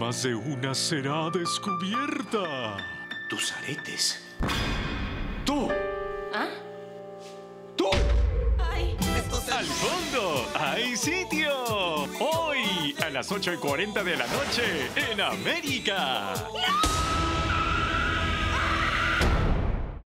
más de una será descubierta. Tus aretes. ¡Tú! ¿Ah? ¡Tú! ¡Ay! ¡Al fondo hay sitio! Hoy a las 8:40 de la noche en América. ¡No!